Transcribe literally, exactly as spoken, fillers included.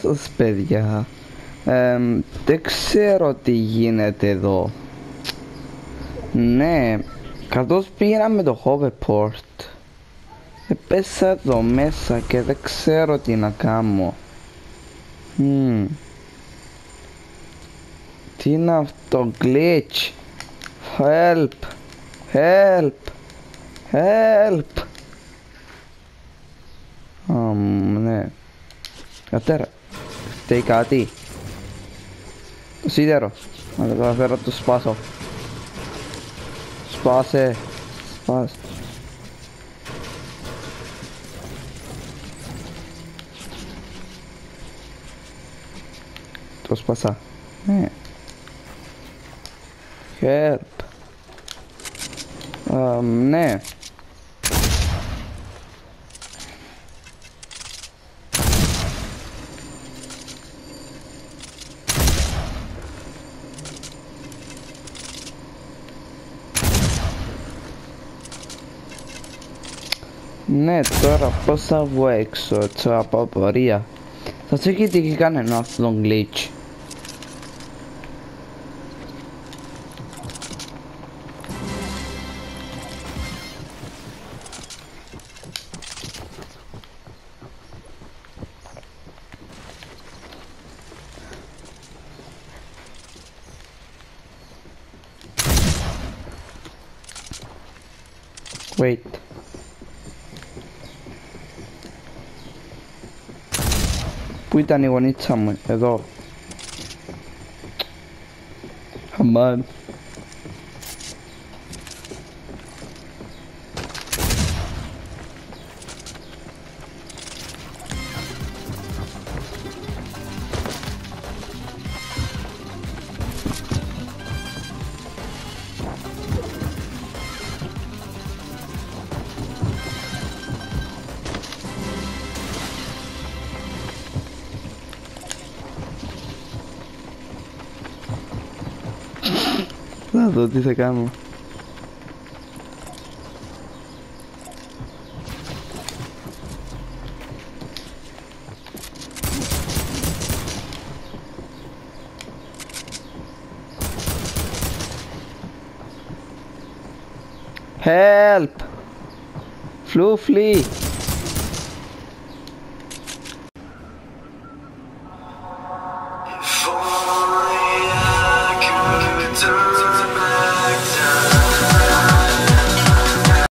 σας παιδιά. ε, Δεν ξέρω τι γίνεται εδώ. Ναι, καθώς πήγαινα με το hoverport έπεσα εδώ μέσα και δεν ξέρω τι να κάνω. hmm. Τι είναι αυτό, glitch? Help, help, help. Um, ναι. Κατέρα, φταίει κάτι. Το σίδερο. Να το καταφέρω να το σπάσω. Σπάσε. Σπάσε. Το σπάσα. Ναι. Help. Um, ναι. Ναι, τώρα πώς θα βγω έξω, έτσι από απορία. Θα σε έχει τύχει κανένα αυτό τον glitch? Wait. Πού ήταν η γονίτσα μου? Εδώ. Αμάν. Θα δω τι θα κάνω. Help! Flu, flee!